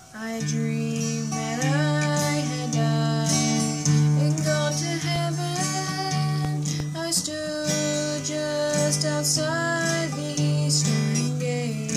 I dreamed that I had died and gone to heaven. I stood just outside the eastern gate.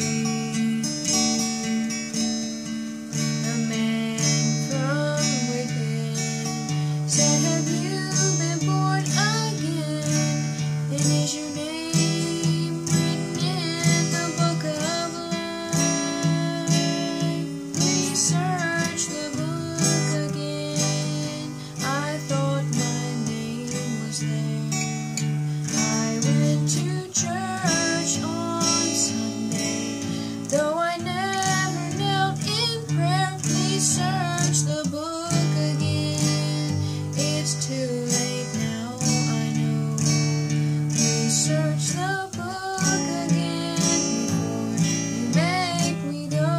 A man from within said, "Have you been born again? And is your name written in the book of life? Please search the book again." I thought my name was there. I went to church on Sunday, though I never knelt in prayer. Please search the book again. It's too late now, I know. Please search the book again before you make me go.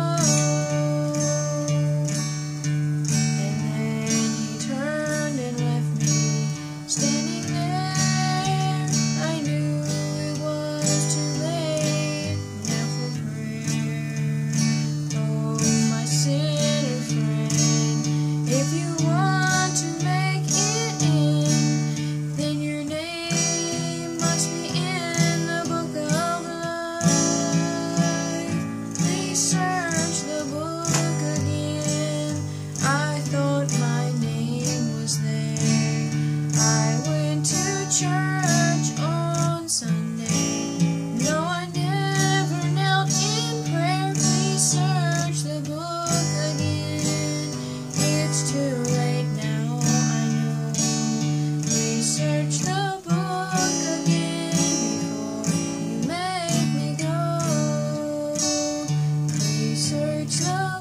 And then he turned and left me standing there. I knew it was too late now for prayer. Oh, my sinner friend, if you want to make it in, then your name must be in the book of life. Please search the book again. I thought my name was there. I went to church on Sunday. No, I never knelt in prayer. Please search the book again. It's too late now, I know. Please search the book again before you make me go. Please search the